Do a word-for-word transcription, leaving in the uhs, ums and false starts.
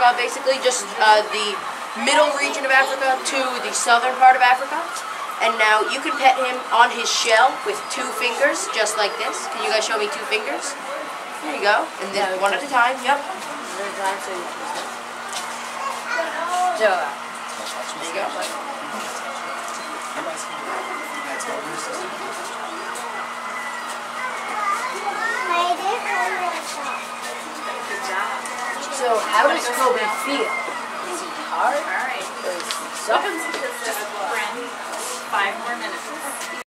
Africa, basically just uh, the middle region of Africa to the southern part of Africa. And now you can pet him on his shell with two fingers, just like this. Can you guys show me two fingers? There you go. And then one at a time. Yep. There you go. So how does Kobe feel? Is he hard? All right. Or is he soft? Just five more minutes.